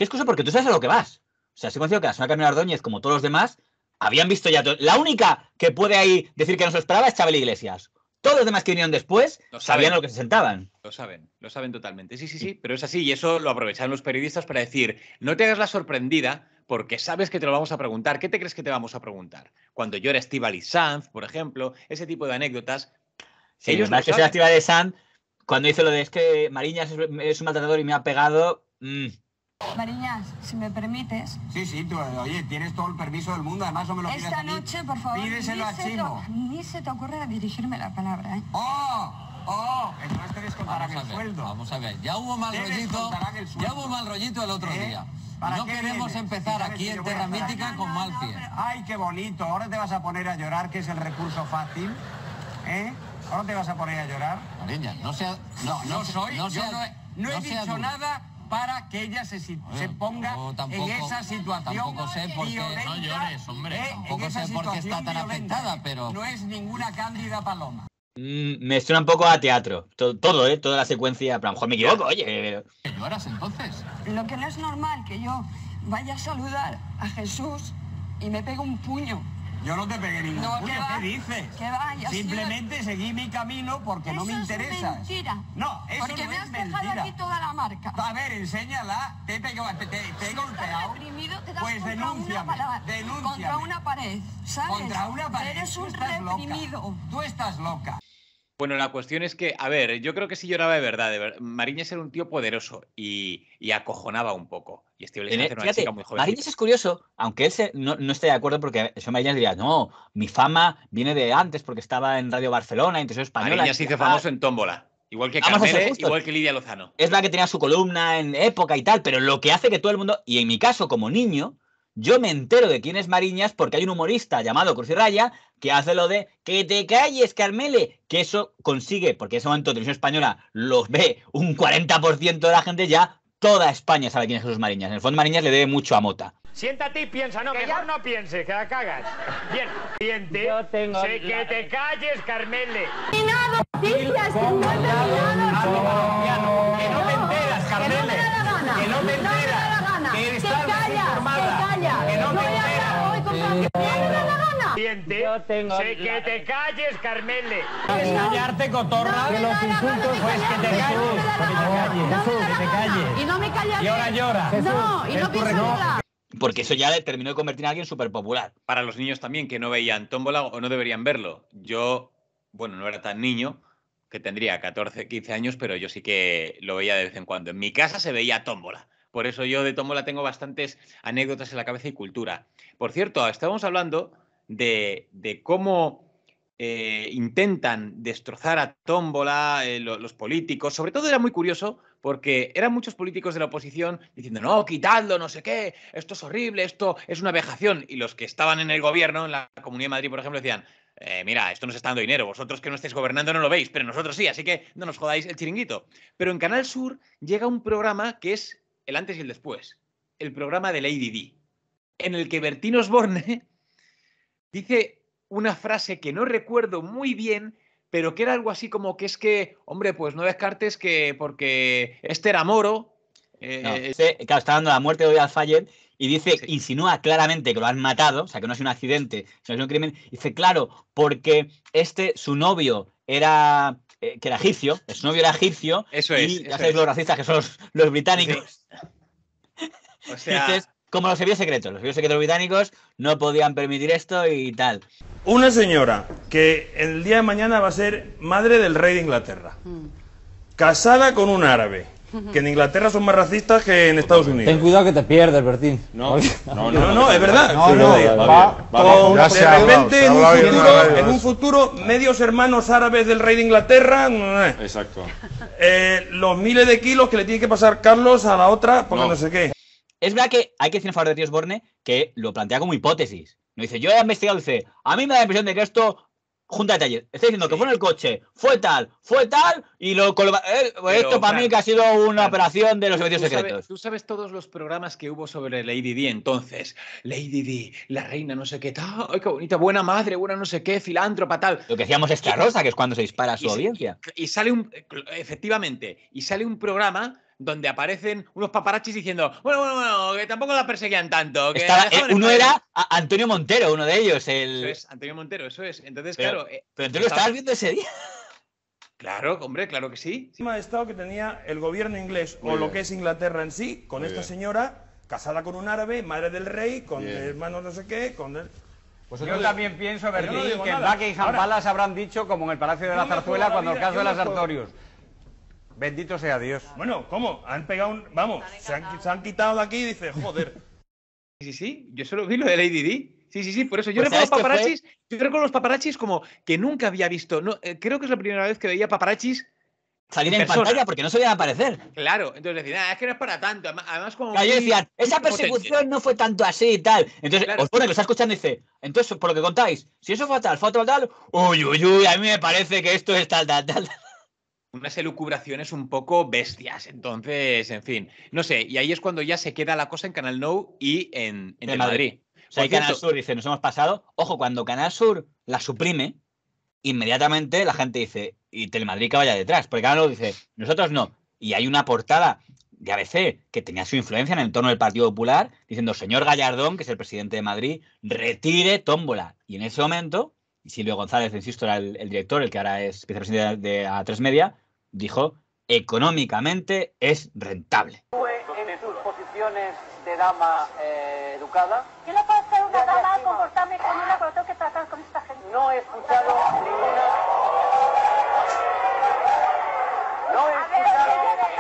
qué excusa, porque tú sabes a lo que vas. O sea, estoy convencido que la señora Carmen Ordóñez, como todos los demás, habían visto ya todo. La única que puede ahí decir que no se lo esperaba es Chabel Iglesias. Todos los demás que vinieron después sabían a lo que se sentaban. Lo saben totalmente. Sí, pero es así y eso lo aprovecharon los periodistas para decir, no te hagas la sorprendida porque sabes que te lo vamos a preguntar. ¿Qué te crees que te vamos a preguntar? Cuando llora Estíbaliz Sanz, por ejemplo, ese tipo de anécdotas. Sí, ellos lo saben. Estíbaliz Sanz, cuando dice lo de es que Mariñas es un maltratador y me ha pegado... Mariñas, si me permites. Sí, tú, oye, tienes todo el permiso del mundo, además no me lo pidas a mí. Esta noche, por favor, pídeselo a Chimo. Ni se te ocurra dirigirme la palabra, ¿eh? Entonces te descontarán el sueldo. Vamos a ver, ya hubo mal rollito el otro día. No queremos empezar aquí en Terra Mítica con mal pie. Ay, qué bonito, ahora te vas a poner a llorar, que es el recurso fácil, ¿eh? Ahora te vas a poner a llorar. Mariñas, no he dicho nada para que ella se ponga en esa situación. Tampoco sé por qué. No llores, hombre. Tampoco sé por qué está tan afectada, pero... No es ninguna Cándida Paloma. Me suena un poco a teatro. Toda la secuencia. Pero a lo mejor me equivoco, oye. ¿Qué lloras entonces? Lo que no es normal que yo vaya a saludar a Jesús y me pegue un puño. Yo no te pegué ningún puño, ¿qué dices? ¿Qué va? Simplemente seguí mi camino porque no me interesa. Eso es mentira. No, eso porque no me es has mentira. dejado aquí toda la marca. A ver, enséñala. Te he golpeado. Reprimido, te das Pues contra una pared, ¿sabes? Contra una pared. Eres un reprimido. Tú estás loca. Bueno, la cuestión es que, a ver, yo creo que sí lloraba de verdad. Mariñas era un tío poderoso y acojonaba un poco. Y Estíbaliz Sanz era una chica muy joven. Mariñas es curioso, aunque él no esté de acuerdo, porque eso Mariñas diría, no, mi fama viene de antes porque estaba en Radio Barcelona, en Televisión Española. Mariñas se hizo famoso en Tómbola. Igual que Carmele, igual que Lidia Lozano. Es verdad que tenía su columna en Época y tal, pero lo que hace que todo el mundo, y en mi caso como niño, yo me entero de quién es Mariñas porque hay un humorista llamado Cruz y Raya que hace lo de que te calles, Carmele, que eso consigue, porque en ese momento Televisión Española los ve un 40% de la gente, ya toda España sabe quién es Jesús Mariñas. En el fondo Mariñas le debe mucho a Mota. Siéntate y piensa, no, mejor no pienses, que la cagas. Bien, siguiente. Sé que te calles, Carmele. Y nada, noticias, que no Que no te enteras, Carmele. Que no te enteras. Que estás desinformada. Que no te enteras. Siguiente. Sé que te calles, Carmele. ¿Quieres callarte, cotorra? Que los insultos, pues que te calles. Que te calles. Y no me callaré. Y ahora llora. No, y no pienso llorar. Porque eso ya le terminó de convertir en alguien súper popular. Para los niños también que no veían Tómbola o no deberían verlo. Yo, bueno, no era tan niño, que tendría 14, 15 años, pero yo sí que lo veía de vez en cuando. En mi casa se veía Tómbola. Por eso yo de Tómbola tengo bastantes anécdotas en la cabeza y cultura. Por cierto, estábamos hablando de cómo intentan destrozar a Tómbola los políticos. Sobre todo era muy curioso porque eran muchos políticos de la oposición diciendo no, quitadlo, no sé qué, esto es horrible, esto es una vejación. Y los que estaban en el gobierno, en la Comunidad de Madrid, por ejemplo, decían mira, esto nos está dando dinero, vosotros que no estáis gobernando no lo veis, pero nosotros sí, así que no nos jodáis el chiringuito. Pero en Canal Sur llega un programa que es el antes y el después, el programa de Lady Di, en el que Bertín Osborne dice una frase que no recuerdo muy bien, pero que era algo así como que es que, hombre, pues no descartes que porque este era Moro... claro, está dando la muerte de Oriol Fayed y dice, sí, insinúa claramente que lo han matado, o sea, que no ha sido un accidente, sino que es un crimen. Dice, claro, porque su novio era... que era egipcio, su novio era egipcio. Eso es. Y ya sabéis los racistas que son los británicos. Sí. O sea... Entonces, como los servicios secretos británicos no podían permitir esto y tal. Una señora que el día de mañana va a ser madre del rey de Inglaterra, casada con un árabe, que en Inglaterra son más racistas que en Estados Unidos. Ten cuidado que te pierdes, Bertín. No, es verdad. De repente, en un futuro, medios hermanos árabes del rey de Inglaterra. Exacto. Los miles de kilos que le tiene que pasar Carlos a la otra, porque no sé qué. Es verdad que hay que decir en favor de Tío Osborne que lo plantea como hipótesis. No dice, yo he investigado, dice, a mí me da la impresión de que esto, junta detalles. Está diciendo que fue en el coche, fue tal, y esto para mí que ha sido una operación de los servicios secretos. Tú sabes todos los programas que hubo sobre Lady Di entonces. Lady Di, la reina no sé qué tal, ay, qué bonita, buena madre, buena no sé qué, filántropa tal. Lo que decíamos Extra Rosa, que es cuando se dispara su audiencia. Y sale efectivamente, y sale un programa donde aparecen unos paparachis diciendo, bueno, que tampoco la perseguían tanto. Que uno era Antonio Montero, uno de ellos. Eso es, Antonio Montero, eso es. Entonces, pero, claro... pero tú lo estabas viendo ese día. Claro, hombre, claro que sí. El tema de Estado que tenía el gobierno inglés, o lo que es Inglaterra en sí, con esta señora, casada con un árabe, madre del rey, con hermanos no sé qué, con él... Pues yo también pienso, Bertín, que en Buckingham Palace habrán dicho, como en el Palacio de la Zarzuela, cuando el caso de las Artorius. Bendito sea Dios. Bueno, ¿cómo? Han pegado un... Vamos, se han quitado de aquí y dice, joder. Sí, yo solo vi lo de Lady Di. Sí, por eso yo recuerdo los paparachis como que nunca había visto. No, creo que es la primera vez que veía paparachis salir en pantalla porque no se iban a aparecer. Claro, entonces decían, es que no es para tanto. Además, como. Claro, decían, esa persecución no fue tanto así y tal. Entonces, os pone que lo está escuchando y dice, entonces, por lo que contáis, si eso fue tal, uy, a mí me parece que esto es tal. Unas elucubraciones un poco bestias. Entonces, en fin, no sé. Y ahí es cuando ya se queda la cosa en Canal Nou y en Madrid. O sea, Canal Sur dice, nos hemos pasado. Ojo, cuando Canal Sur la suprime, inmediatamente la gente dice, y Telemadrid que vaya detrás. Porque Canal Sur dice, nosotros no. Y hay una portada de ABC que tenía su influencia en el entorno del Partido Popular, diciendo, señor Gallardón, que es el presidente de Madrid, retire Tómbola. Y en ese momento, Silvio González, insisto, era el director, el que ahora es vicepresidente de A3 Media, dijo, económicamente es rentable. En sus posiciones de dama educada. ¿Qué le pasa a una dama a comportarme con una cuando tengo que tratar con esta gente? No he escuchado ninguna... No he escuchado...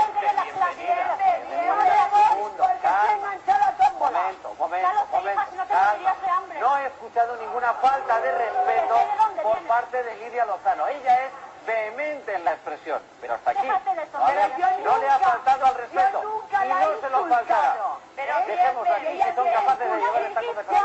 No he escuchado ninguna falta de respeto por parte de Lidia Lozano. Ella es vehemente en la expresión, pero hasta aquí no le ha faltado al respeto y no se lo faltará. Dejemos aquí que son capaces de llevar esta conversación.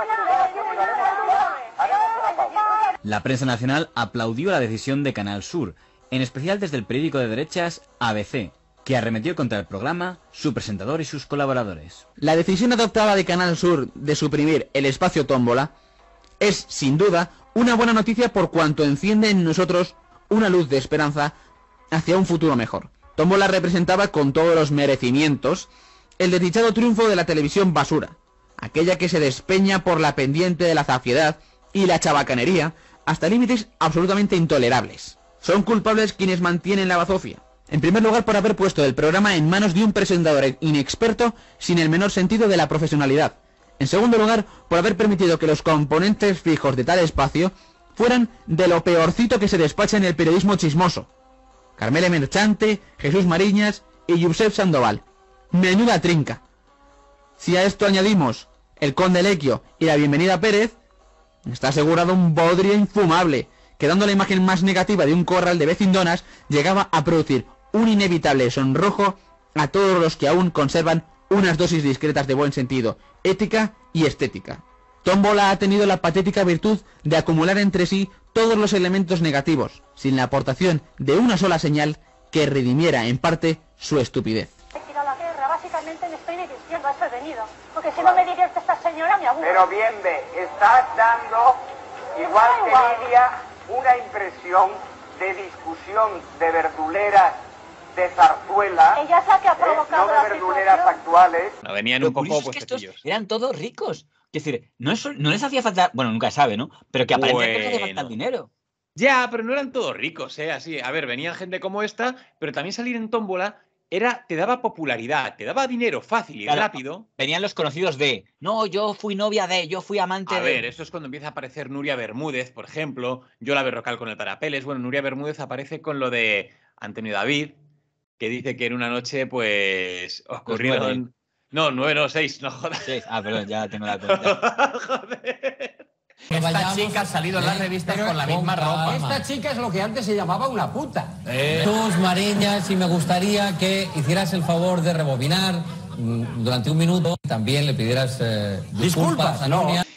Haremos una pausa. La prensa nacional aplaudió la decisión de Canal Sur, en especial desde el periódico de derechas ABC, que arremetió contra el programa, su presentador y sus colaboradores. La decisión adoptada de Canal Sur de suprimir el espacio Tómbola es, sin duda, una buena noticia por cuanto enciende en nosotros una luz de esperanza hacia un futuro mejor. Tómbola representaba con todos los merecimientos el desdichado triunfo de la televisión basura, aquella que se despeña por la pendiente de la zafiedad y la chabacanería hasta límites absolutamente intolerables. Son culpables quienes mantienen la bazofia. En primer lugar, por haber puesto el programa en manos de un presentador inexperto sin el menor sentido de la profesionalidad. En segundo lugar, por haber permitido que los componentes fijos de tal espacio fueran de lo peorcito que se despacha en el periodismo chismoso. Carmele Merchante, Jesús Mariñas y Josep Sandoval. Menuda trinca. Si a esto añadimos el Conde Lequio y la Bienvenida Pérez, está asegurado un bodrio infumable, que dando la imagen más negativa de un corral de vecindonas, llegaba a producir un inevitable sonrojo a todos los que aún conservan unas dosis discretas de buen sentido, ética y estética. Tómbola ha tenido la patética virtud de acumular entre sí todos los elementos negativos, sin la aportación de una sola señal que redimiera en parte su estupidez. He tirado la guerra, básicamente me estoy divirtiendo, a eso he venido. Porque si no me divierte esta señora, me aburre. Pero bien estás dando, igual que Lidia, una impresión de discusión de verduleras de zarzuela. Ella es la que ha provocado no de verduleras actuales. No, venían un poco puestecillos. Eran todos ricos. Es decir, no les hacía falta, bueno, nunca sabe, ¿no? Pero que aparentemente no les hacía falta el dinero. Ya, pero no eran todos ricos, así. A ver, venían gente como esta, pero también salir en Tómbola te daba popularidad, te daba dinero fácil y rápido. Venían los conocidos de, no, yo fui novia de, yo fui amante de... A ver, esto es cuando empieza a aparecer Nuria Bermúdez, por ejemplo, Yola Berrocal con el Parapeles. Bueno, Nuria Bermúdez aparece con lo de Antonio David, que dice que en una noche, pues, ocurrieron... No, 9, no, 6, no jodas. 6, perdón, ya tengo la cuenta. Joder. Esta chica ha salido en las revistas con la misma ropa. Esta chica es lo que antes se llamaba una puta. Tus Mariñas, y me gustaría que hicieras el favor de rebobinar durante un minuto. También le pidieras disculpas a Nuria.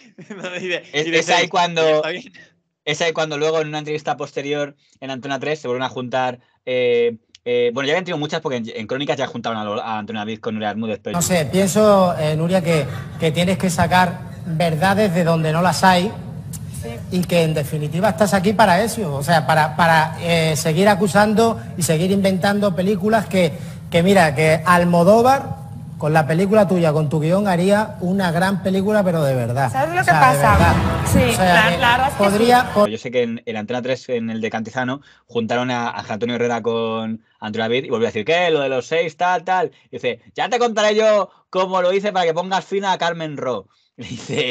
Es ahí cuando... Es ahí cuando luego en una entrevista posterior en Antena 3 se vuelven a juntar... bueno, ya habían tenido muchas porque en Crónicas ya juntaron a Antonio David con Nuria Bermúdez. Pero... No sé, pienso, Nuria, que tienes que sacar verdades de donde no las hay, sí, y que en definitiva estás aquí para eso, o sea, para seguir acusando y seguir inventando películas que que mira, que Almodóvar, con la película tuya, con tu guión, haría una gran película, pero de verdad. ¿Sabes lo que pasa? Sí, o sea, la verdad es que podría... Yo sé que en Antena 3, en el de Cantizano, juntaron a Ángel Antonio Herrera con Antonio David y volvió a decir, ¿qué? Lo de los 6, tal. Y dice, ya te contaré yo cómo lo hice para que pongas fin a Carmen Ro. Y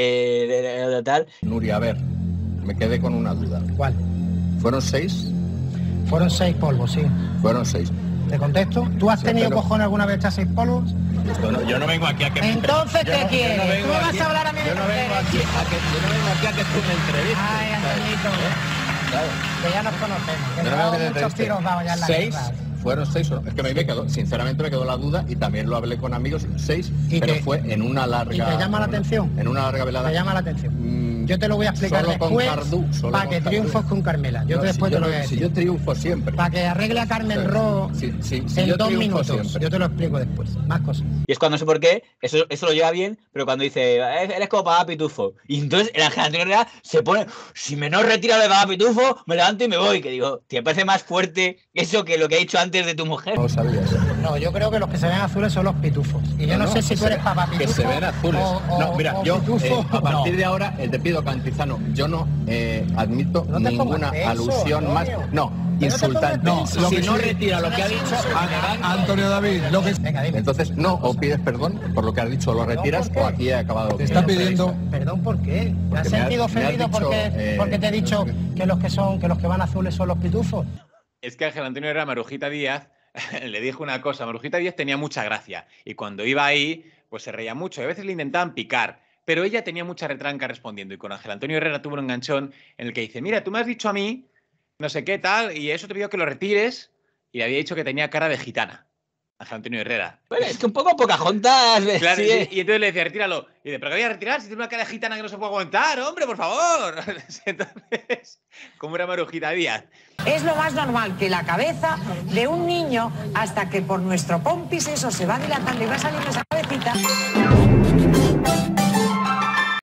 dice, tal. Nuria, a ver, me quedé con una duda. ¿Cuál? ¿Fueron 6? Fueron 6 polvos, sí. Fueron 6. ¿Te contesto? ¿Tú has tenido cojones alguna vez echar 6 polvos? Yo no vengo aquí a que me Entonces, ¿qué quieres? ¿Tú me vas aquí, a hablar a mí de yo no vengo aquí a que tú me entrevistes. Ay, Antonito. Claro. Que ya nos conocemos. Que Yo no llevamos vengo a que muchos te tiros dados ya en la 6. guerra. Fueron 6, es que me quedó, sinceramente me quedó la duda y también lo hablé con amigos, 6, pero fue en una larga... ¿Y te llama la atención? En una larga velada. ¿Te llama la atención? Yo te lo voy a explicar solo con después Cardú, solo para con que Cardú. triunfes con Carmela. Yo después te lo voy a decir. Si yo triunfo siempre. Para que arregle a Carmen Ro en 2 minutos. Siempre. Yo te lo explico después. Más cosas. Y es cuando no sé por qué, eso lo lleva bien, pero cuando dice, eres como Papá Pitufo. Y entonces el Ángel Antonio Herrera se pone, si me no retiro de Papá Pitufo, me levanto y me voy. Que digo, ¿te parece más fuerte eso que lo que he dicho antes de tu mujer? No lo sabías. No, yo creo que los que se ven azules son los pitufos. Y yo no sé si tú eres Papá Pitufo. Que se ven azules. No, mira, yo a partir de ahora te pido, Cantizano, yo no admito ninguna alusión más. No, insultante. No, lo si que no sí- retira lo que ha dicho, Antonio David, lo que... entonces no, o pides perdón por lo que has dicho, o lo retiras, o aquí he acabado. Te está pidiendo... ¿Perdón por qué? ¿Te has Porque me sentido has ofendido dicho, porque te he dicho que los que van azules son los pitufos? Es que Ángel Antonio Herrera, Marujita Díaz, le dijo una cosa. Marujita Díaz tenía mucha gracia y cuando iba ahí, pues se reía mucho y a veces le intentaban picar, pero ella tenía mucha retranca respondiendo y con Ángel Antonio Herrera tuvo un enganchón en el que dice, mira, tú me has dicho a mí, no sé qué tal, y eso te pido que lo retires, y le había dicho que tenía cara de gitana. Ángel Antonio Herrera. Bueno, es que un poco Pocahontas. Claro, sí. y entonces le decía, retíralo. Y dice, pero ¿qué voy a retirar si tiene una cara de gitana que no se puede aguantar? ¡Hombre, por favor! Entonces, ¿cómo era Marujita Díaz? Es lo más normal que la cabeza de un niño, hasta que por nuestro pompis eso se va dilatando y va saliendo esa cabecita.